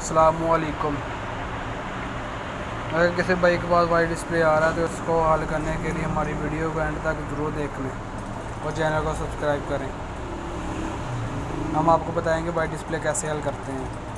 अस्सलामुअलैकुम। अगर किसी बाइक के पास वाइट डिस्प्ले आ रहा है तो उसको हल करने के लिए हमारी वीडियो को एंड तक ज़रूर देख लें और चैनल को सब्सक्राइब करें। हम आपको बताएंगे वाइट डिस्प्ले कैसे हल करते हैं।